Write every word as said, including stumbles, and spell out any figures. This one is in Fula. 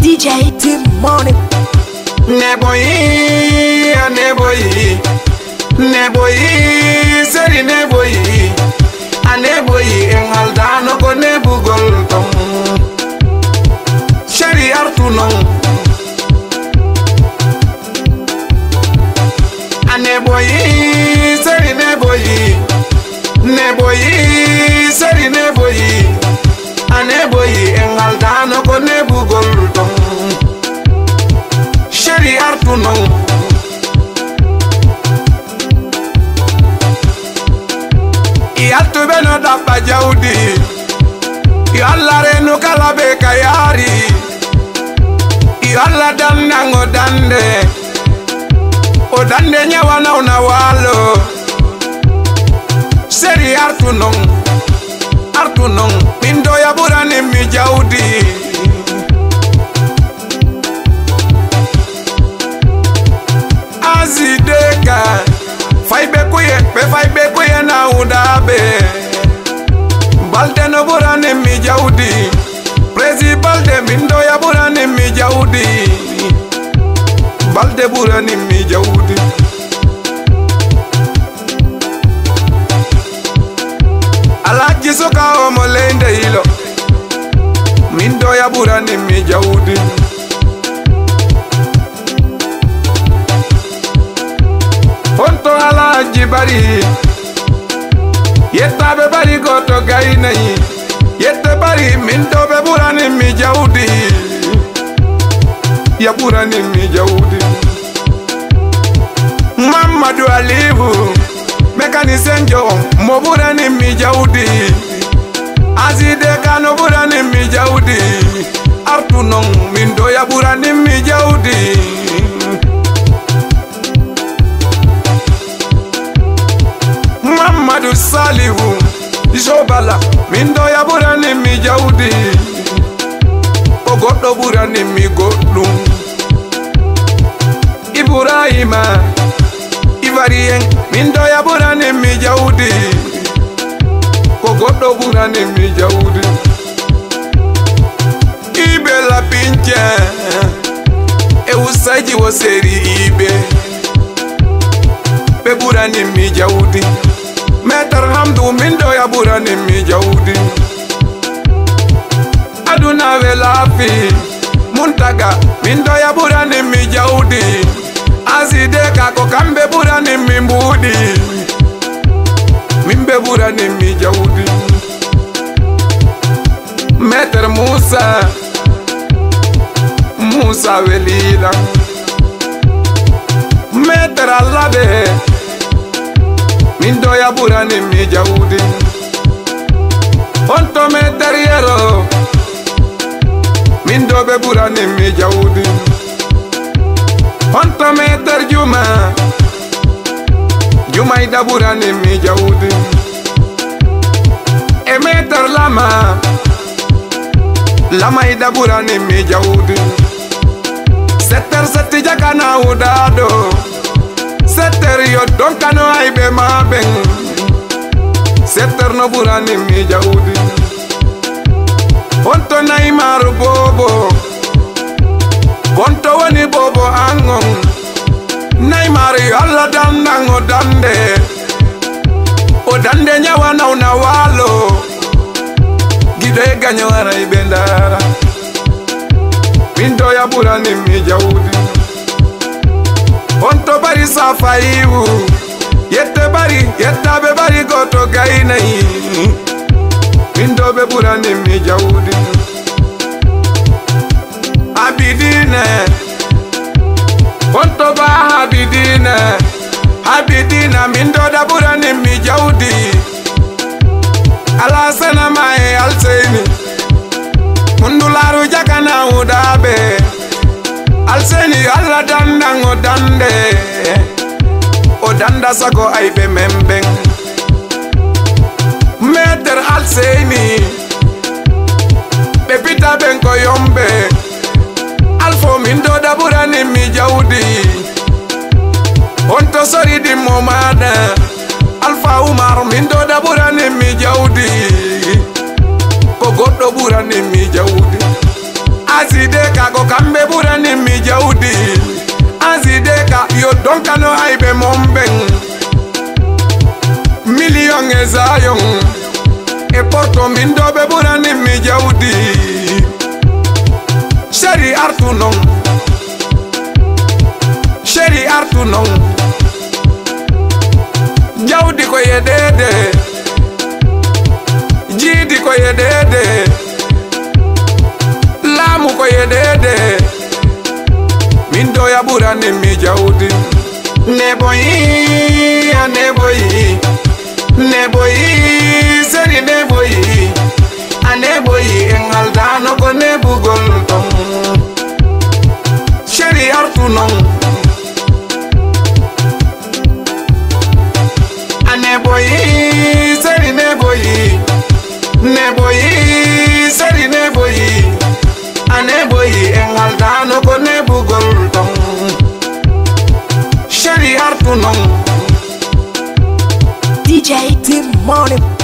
D J Team Money. Nebhoyi, Nebhoyi, Nebhoyi, seri Nebhoyi, Nebhoyi engaldano ko nebugol tom. Sheri artunon. Nebhoyi, seri Nebhoyi, Nebhoyi, seri Nebhoyi, Nebhoyi engaldano ko nebugol tom. Sheri artunon. Iyatu beno dapa jaudi, iyalla renu kalabe kayari, iyalla dandango dande, o dande nyawana unawalo. Sheri artunon, artunon, mindo ya burani mi jaudi. Azideka, faibe kuye, pe faibe kuye na udabe. Balde no burani mi jaudi, prezi balde mindo ya burani mi jaudi. Balde burani mi jaudi. Alaji soka omolende hilo, mindo ya burani mi jaudi. Honto alaji bari, yetta be bari goto gai nahi, yetta bari mindo be burani mi jaudi, ya burani mi jaudi. Mamadou Alibu, mécanicien jo, mo burani mi jaudi, azide kano burani mi jaudi, artunon mindo ya burani mi jaudi. Mamadou Salihu, Jobala, mindo ya burani mi jaudi, ogodo burani mi godum. Ibrahima, Ivarien, mindo ya burani mi jaudi, ogodo burani mi jaudi. Ibe la pinche, e usaji wo seri ibe, be burani mi jaudi. Meter hamdu mindo ya burani mi jaudi. Aduna velafi muntaga mindo ya burani mi jaudi. Azideka ko kambe burani mi mbudi, mimbe burani mi jaudi. Meter Musa, Musa velila. Meter Alabe, mindo ya burani mi jaudi. Onto meter Yero, mindo be burani mi jaudi. Onto meter Juma, Juma ida burani mi jaudi. E meter Lama, Lama ida burani mi jaudi. Setter seti jakana udado, setter yo donkano aibe mabeng. Setter no burani mi jaudi. Onto naimaru bobo, konto wani bobo angon. Naimari alla dandango dande, o dande nyawana unawalo. Gide ganyo araibe ndara, mindo ya burani mi jaudi. Onto bari safaiwu, yette bari, yetta be bari goto gai nahi, mindo be burani mi jaudi. Abidine, onto ba abidine, abidina mindo da burani mi jaudi. Alasana mae alseni, mundularu jakana udabe. Alseni alla dandango dande, o danda sako aibe membeng. Meter alseni, pepita benko yombe. Alfo mindo da burani mi jaudi. Onto sori di momada, Alfa Umar mindo da burani mi jaudi. Kogodo burani mi jaudi. Azide kako kam Fonkano aibe mombeng Million ezayon E porto mindo be burani mi jawdi Sheri artu non Sheri artu non Jawdi ko yedede Jidi ko yedede Lamu ko yedede Mindo ya burani mi jawdi Nebhoyi, a Nebhoyi Nebhoyi, seri Nebhoyi A Nebhoyi, engal dano ko nebugol tong Sheri artu non A Nebhoyi, seri Nebhoyi Nebhoyi, seri Nebhoyi A Nebhoyi, engal dano ko nebugol tong Sheri artu non D J Team Money.